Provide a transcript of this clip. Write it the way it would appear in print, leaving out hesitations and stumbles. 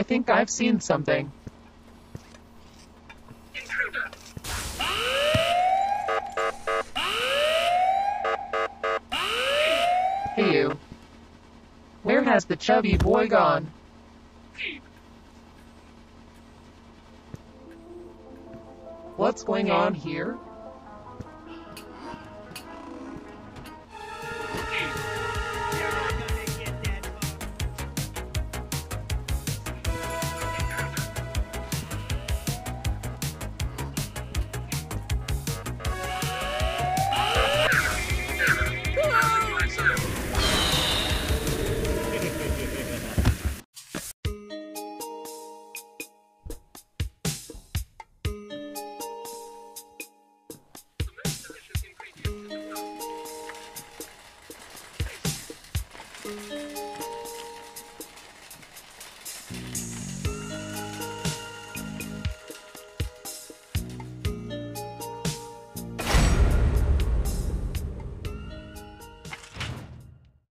think I've seen something. Hey you. Where has the chubby boy gone? What's going on here?